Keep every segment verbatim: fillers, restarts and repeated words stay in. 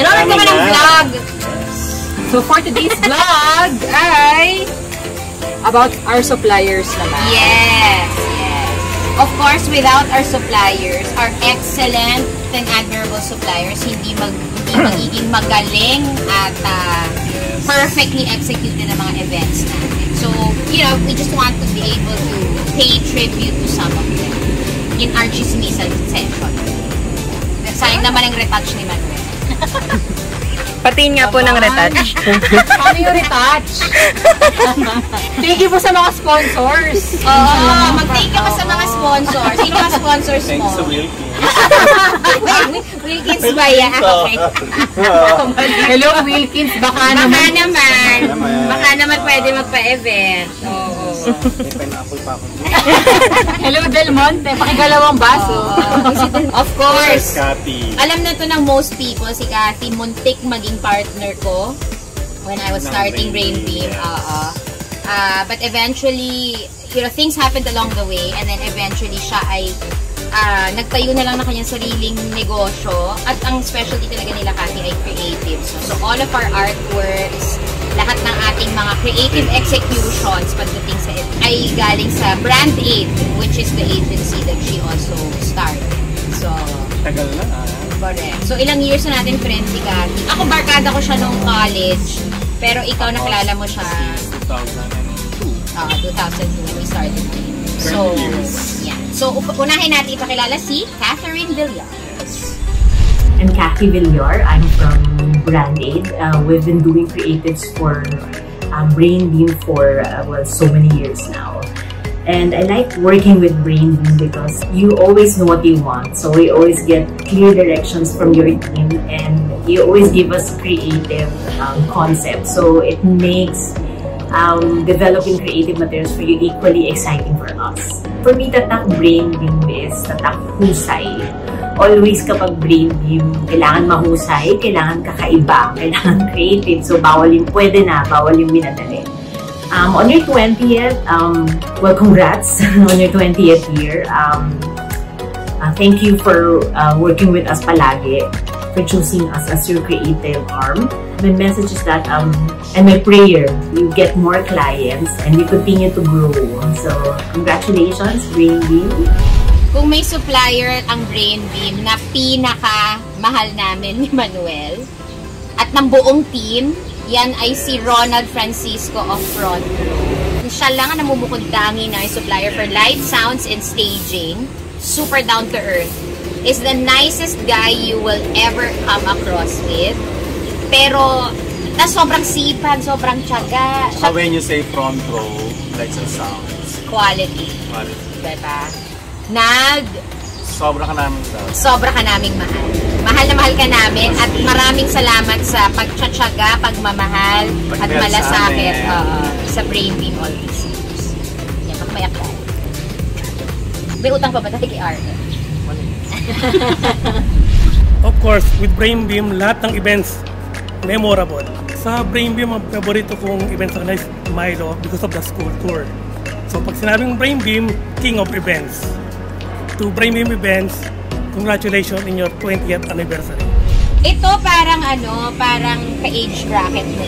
Gawin naman ng vlog! So for today's vlog ay about our suppliers naman. Yes, yes. Of course, without our suppliers, our excellent and admirable suppliers, hindi, mag, hindi magiging magaling at uh, perfectly executed ang mga events natin. So, you know, we just want to be able to pay tribute to some of them in our chismisan session. Sayang naman ang retouch ni Manuel. Patiin nga po ng retouch. Paano yung retouch? Thank you po sa mga sponsors. Oo, mag-thank you pa sa mga sponsors. Sino mga sponsors mo? Thanks sa Wilkins. Wilkins ba yan? Okay. Hello, Wilkins. Baka Baka naman. naman. Baka naman pwede magpa-event. Oo. May pineapple pa ako. Hello, Del Monte. Pakigalawang baso. Of course. Cathy. Alam na to ng most people, si Cathy, muntik maging partner ko when I was starting Brainbeam. Uh, uh, but eventually, you know, things happened along the way, and then eventually siya ay uh, nagtayo na lang na kanyang sariling negosyo, at ang specialty talaga nila, Cathy, ay creative. So, so all of our artworks, lahat ng ating mga creative executions pagdating sa it ay galing sa Brand Aid, which is the agency that she also started. So, tagal na ah. Correct. So, ilang years na natin friends si Cathy. Ako, barkada ko siya nung college, pero ikaw nakilala mo siya two thousand two. Uh, two thousand two when we started. So, yeah. So, unahin natin ipakilala si Catherine Villar. I'm Cathy Villar. I'm from Brand Aid. Uh, we've been doing creatives for um, Brainbeam for uh, well, so many years now. And I like working with Brainbeam because you always know what you want. So we always get clear directions from your team, and you always give us creative um, concepts. So it makes um, developing creative materials for you equally exciting for us. For me, tatak Brainbeam is tatak husay. Always kapag Brainbeam, kailangan mahusay, kailangan kakaiba, kailangan creative. So bawal yung pwede na, bawal yung minadali. Um, on your twentieth, um, well, congrats on your twentieth year. Um, uh, thank you for uh, working with us palagi, for choosing us as your creative arm. My message is that, um, and my prayer, you get more clients and you continue to grow. So, congratulations, Brainbeam. Kung may supplier ang Brainbeam na pinaka-mahal namin ni Manuel at ng buong team, yan ay si Ronald Francisco of Front. Siya lang ang namumukod-dangi na supplier for light, sounds, and staging. Super down to earth. Is the nicest guy you will ever come across with. Pero, na sobrang sipag, sobrang tiyaga. So when you say front row, lights and sounds. Quality. Quality. Diba? Nag... Sobra ka namin sa... Sobra ka naming mahal. Mahal na mahal ka namin at maraming salamat sa pagtsatsaga, pagmamahal, at malasakit uh, sa Brainbeam all these years. Yan, magmayak tayo. May utang pa ba tayo kay Arne? Of course, with Brainbeam, lahat ng events memorable. Sa Brainbeam, ang paborito kong event sa kanila is Milo because of the school tour. So pag sinabing Brainbeam, king of events. To Brainbeam events, congratulations in your twentieth anniversary. Ito parang ano, parang ka-age bracket mo.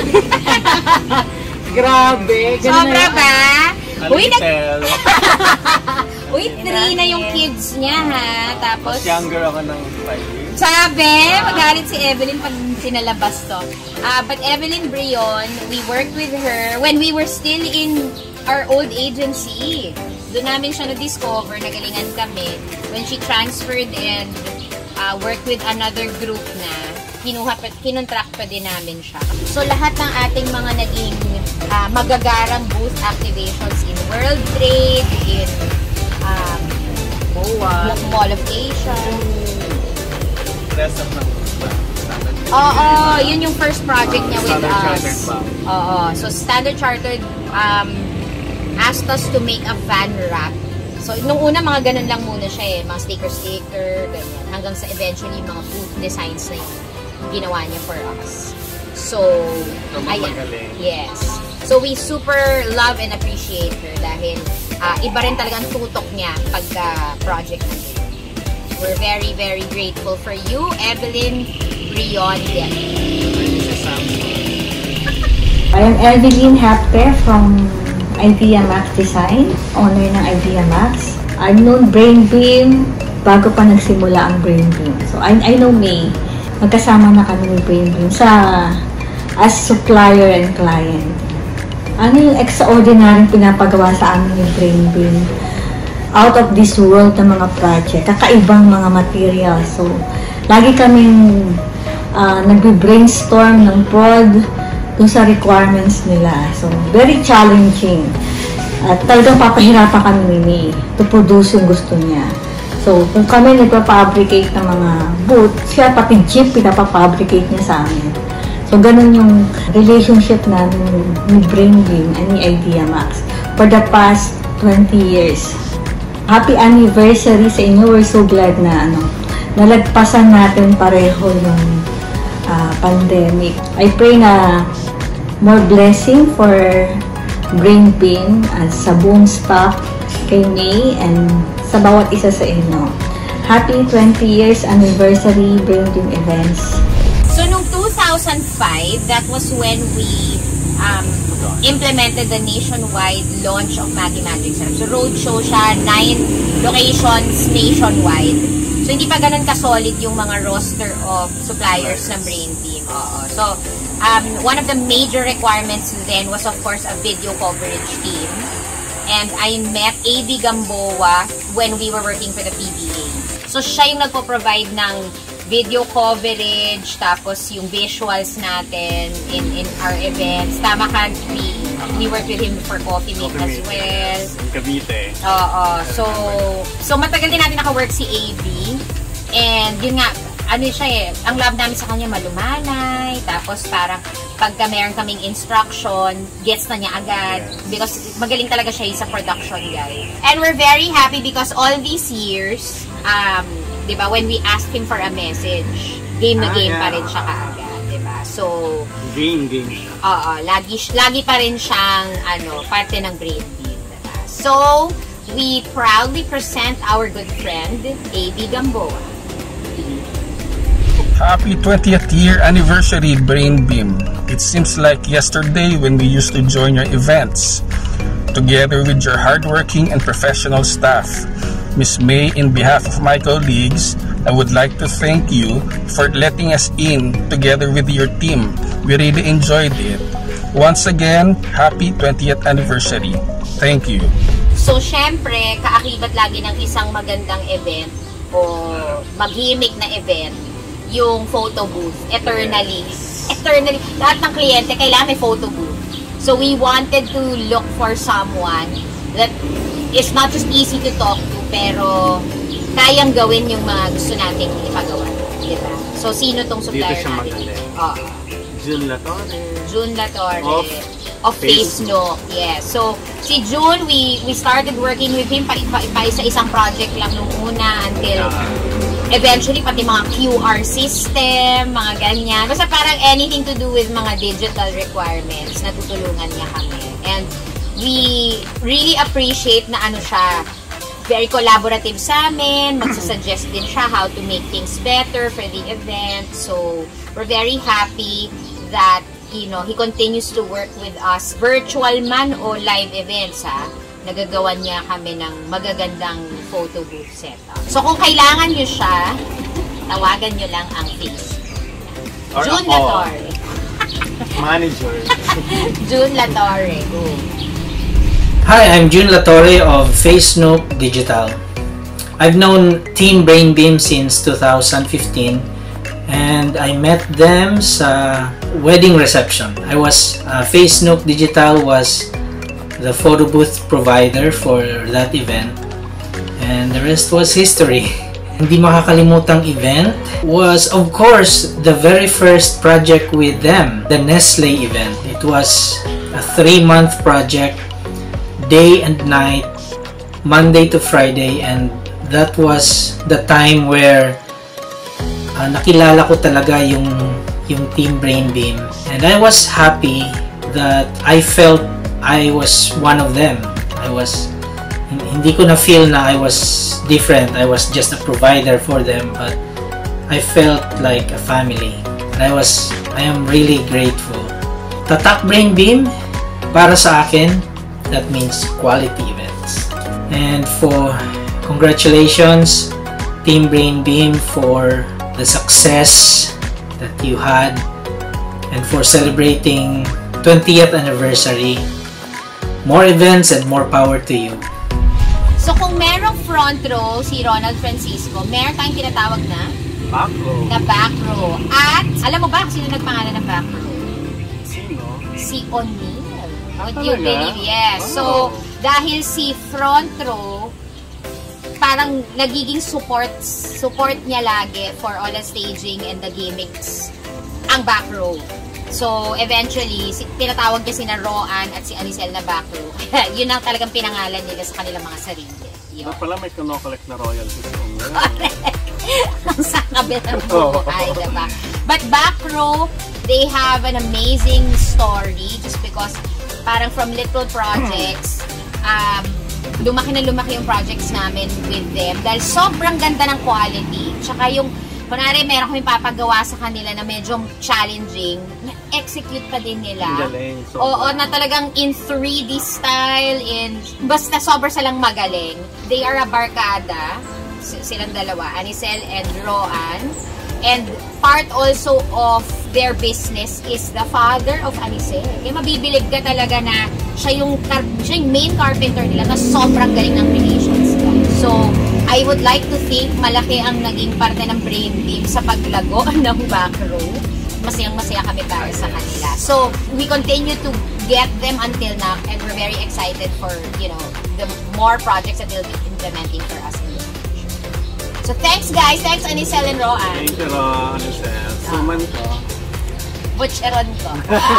Grabe. Sobra ba? Uy, nag... Tell. Uy, three na yung kids niya ha. Tapos... Mas younger ako ng five years. Sabi, magalit si Evelyn pag sinalabas to. Uh, but Evelyn Brion, we worked with her when we were still in our old agency. Doon namin siya na-discover, nagalingan kami. When she transferred and uh, worked with another group na, kinuha pa, kinontract pa din namin siya. So lahat ng ating mga naging uh, magagarang booth activations in World Trade, in um, Boa, Mall of Asia. Rest of ng Oo, yun yung first project niya with Standard us. Chartered Bank. Oo, so Standard Chartered um, asked us to make a van wrap. So, nung una, mga ganun lang muna siya eh. Mga sticker-sticker, ganyan. Hanggang sa eventually, mga booth designs na yung ginawa niya for us. So, ayan. Yes. So, we super love and appreciate her dahil uh, iba rin talagang tutok niya pagka project natin. We're very, very grateful for you, Evelyn Rion Dep. I am Evelyn Hapte from IdeaMax Design, owner ng IdeaMax. I've known Brainbeam bago pa nagsimula ang Brainbeam. So I, I know May, magkasama na kami ni Brainbeam sa as supplier and client. Ano yung extraordinary pinapagawa sa amin ni Brainbeam? Out of this world na mga project, kakaibang mga materials. So lagi kaming uh, nag-brainstorm ng prod dun sa requirements nila. So, very challenging. At talagang papahirapan kami ni May to produce yung gusto niya. So, kung kami nagpa-fabricate ng mga boot, siya pati jeep pinapafabricate niya sa amin. So, ganun yung relationship namin ni Brainbeam and ni IdeaMax for the past twenty years. Happy anniversary sa inyo. We're so glad na ano, nalagpasan natin pareho yung uh, pandemic. I pray na more blessing for Brainbeam at sa buong staff, kay May, and sa bawat isa sa inyo. Happy twenty years anniversary Brainbeam events. So, noong two thousand five, that was when we um, implemented the nationwide launch of Maggie Magic Syrup. So, roadshow siya, nine locations nationwide. So, hindi pa ganun ka-solid yung mga roster of suppliers ng Brainbeam. Oo. So, um, one of the major requirements then was, of course, a video coverage team. And I met A B Gamboa when we were working for the P B A. So, siya yung nagpo-provide ng video coverage, tapos yung visuals natin in in our events. Tama ka, we, we worked with him for Coffee Mate as well. In Cavite. Oo. So, so matagal din natin naka-work si A B. And yun nga, ano siya eh, ang love namin sa kanya malumanay, tapos parang pagka meron kaming instruction, gets na niya agad. Because magaling talaga siya sa production guy. And we're very happy because all these years, um, di ba, when we asked him for a message, game na game ah, yeah. pa rin siya kaagad, di ba? So, game, game siya. Oo, lagi, lagi pa rin siyang, ano, parte ng Brainbeam, di ba? So, we proudly present our good friend, A B Gamboa. Happy twentieth year anniversary Brainbeam. It seems like yesterday when we used to join your events. Together with your hardworking and professional staff. Miss May, in behalf of my colleagues, I would like to thank you for letting us in together with your team. We really enjoyed it. Once again, happy twentieth anniversary. Thank you. So, syempre, kaakibat lagi ng isang magandang event o maghimik na event, yung photo booth, eternally. Eternally. Lahat ng kliyente, kailangan may photo booth. So, we wanted to look for someone that is not just easy to talk to, pero kayang gawin yung mga gusto nating ipagawa. Diba? So, sino tong supplier Dito siya natin? magaling. Oo. June Latore. June Latore. Of, of FaceNook. Yes. So, si June, we we started working with him pa, pa, pa isa-isang project lang nung una until eventually, pati mga Q R system, mga ganyan. Basta parang anything to do with mga digital requirements, natutulungan niya kami. And we really appreciate na ano siya, very collaborative sa amin, magsasuggest din siya how to make things better for the event. So, we're very happy that, you know, he continues to work with us, virtual man o live events, ha. Nagagawan niya kami ng magagandang photo booth setup. So, kung kailangan nyo siya, tawagan nyo lang ang face. June Latore. Manager. June Latore. Go. Hi, I'm June Latore of FaceNook Digital. I've known Team Brainbeam since two thousand fifteen and I met them sa wedding reception. I was, uh, FaceNook Digital was the photo booth provider for that event, and the rest was history. Hindi makakalimutang event was, of course, the very first project with them, the Nestle event. It was a three-month project, day and night, Monday to Friday, and that was the time where uh, nakilala ko talaga yung yung Team Brainbeam, and I was happy that I felt I was one of them. I was, hindi ko na feel na I was different. I was just a provider for them, but I felt like a family. I was, I am really grateful. Tatak Brainbeam, para sa akin, that means quality events. And for congratulations, Team Brainbeam, for the success that you had and for celebrating twentieth anniversary. More events and more power to you. So kung merong front row si Ronald Francisco, meron tayong tinatawag na Back row. na back row. At alam mo ba sino nagpangalan ng back row? Sino? Si O'Neil. Would Ah, you talaga? believe? Yes. So dahil si front row, parang nagiging support support niya lagi for all the staging and the gimmicks ang back row. So, eventually, si, tinatawag niya sina Roan at si Anicel na back row. Yun ang talagang pinangalan nila sa kanilang mga sarili. Yun. Na pala may kinokollect na royalties kung Ang sa kabilang buhay, diba? But back row, they have an amazing story just because parang from little projects, um, lumaki na lumaki yung projects namin with them dahil sobrang ganda ng quality. Tsaka yung kunwari, meron kami papagawa sa kanila na medyo challenging, na-execute pa din nila. Galing, Oo, na talagang in three D style, in basta sobrang silang magaling. They are a barkada, silang dalawa, Anicel and Roan. And part also of their business is the father of Anicel. Kaya mabibilib ka talaga na siya yung, siya yung main carpenter nila na sobrang galing ng relations niya. So, I would like to think malaki ang naging parte ng Brainbeam sa paglago ng back row. Masayang-masaya kami para sa kanila. So, we continue to get them until now and we're very excited for, you know, the more projects that they'll be implementing for us in the future. So, thanks guys! Thanks Anicel and Roan! Thank you, Ron. Anicel. Suman ko. Butcheron ko.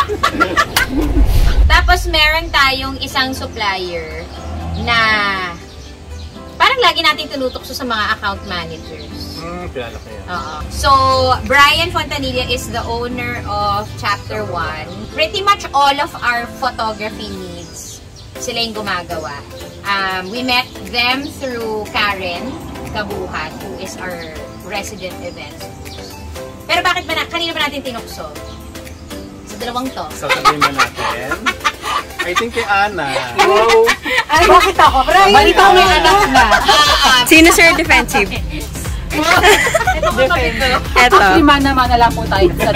Tapos, meron tayong isang supplier na parang lagi natin tinutokso sa mga account managers. Hmm, kilala ko yan. Oo. So, Brian Fontanilla is the owner of Chapter one. Pretty much all of our photography needs, sila yung gumagawa. Um, we met them through Karen Kabuhat, who is our resident events. Pero bakit ba na, kanina ba natin tinukso? Sa dalawang to. Sasabihin ba natin? I think kay Ana. Wow! Ay, bakit ako? Brian, balita ko may anak na. Sino sir defensive? Ito po topic ko. Eto. Actually, mana-mana lang po tayo sa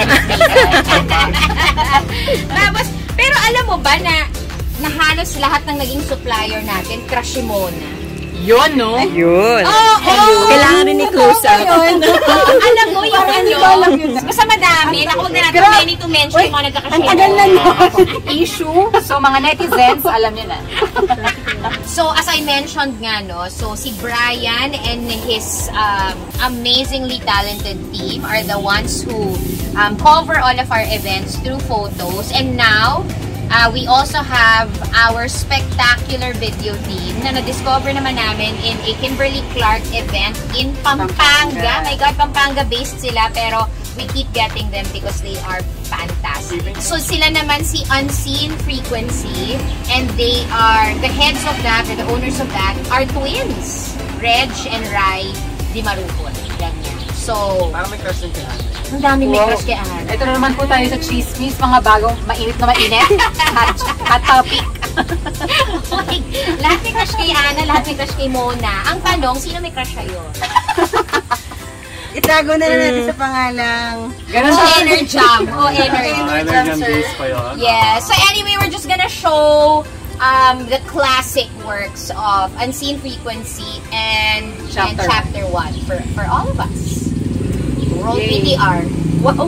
Tapos, pero alam mo ba na, na halos lahat ng naging supplier natin, crush si Mona. Yun, no? Yun. Oh, oh! Kailangan rin i-close up. Alam mo, yung ano, basta madami. Naku, wag na natin many to mention yung mga nagkakashare. Ang tagal na no. Issue. So, mga netizens, alam nyo na. So, as I mentioned nga, no, so si Brian and his um, amazingly talented team are the ones who um, cover all of our events through photos. And now, Uh, we also have our spectacular video team na na-discover naman namin in a Kimberly Clark event in Pampanga. My God, Pampanga-based sila pero we keep getting them because they are fantastic. So sila naman si Unseen Frequency and they are, the heads of that or the owners of that are twins. Reg and Rai Di Marupon. Ganyan. So, parang may crush din kay Ana. ang daming may crush kay Ana. Ito na naman po tayo sa chismis, mga bagong mainit na mainit. Hot, hot topic. Lahat may crush kay Ana, lahat may crush kay Mona. Ang tanong, sino may crush sa'yo? Itago na lang natin sa pangalang Ganun Oh, siya. Enerjam. Oh, Enerjam. Enerjam days pa yun. Yeah. So anyway, we're just gonna show um, the classic works of Unseen Frequency and Chapter. and Chapter one for, for all of us. Roll Yay. P D R. Wow.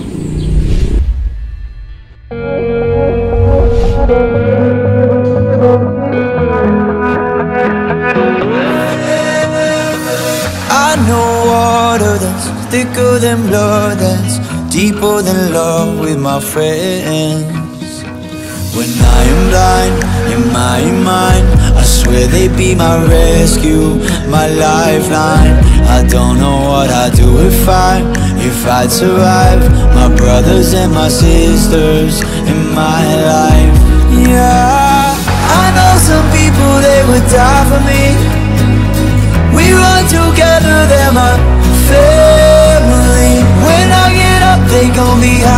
I know water that's thicker than blood, that's deeper than love with my friends. When I am blind, in my mind, I swear they be my rescue, my lifeline. I don't know what I'd do if I, if I'd survive. My brothers and my sisters in my life. Yeah, I know some people, they would die for me. We run together, they're my family. When I get up, they gon' be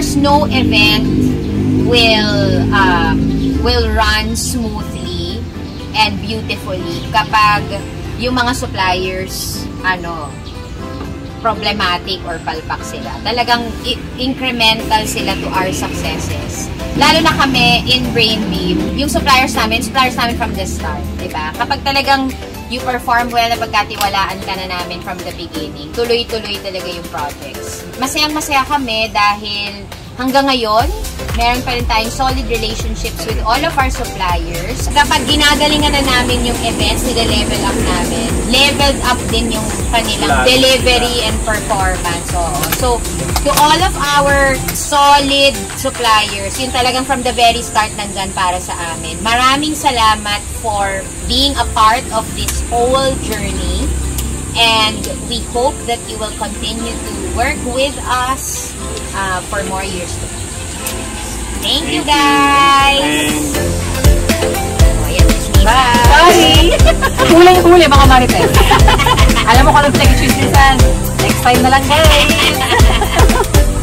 course, no event will um, will run smoothly and beautifully kapag yung mga suppliers ano problematic or palpak sila. Talagang incremental sila to our successes. Lalo na kami in Brainbeam, yung suppliers namin, suppliers namin from the start, diba? Kapag talagang you perform well na pagkatiwalaan ka na namin from the beginning, tuloy-tuloy talaga yung projects. Masayang-masaya kami dahil hanggang ngayon, meron pa rin tayong solid relationships with all of our suppliers. Kapag ginagalingan na namin yung events, nila-level up namin, leveled up din yung kanilang delivery and performance. So, so, to all of our solid suppliers, yun talagang from the very start nandyan para sa amin. Maraming salamat for being a part of this whole journey. And we hope that you will continue to work with us uh, for more years to come. Thank, Thank you, guys! Oh, yan, bye! Sorry! Huli-huli, baka marites. Alam mo kung anong pinag-choose nisan. Next time na lang, guys!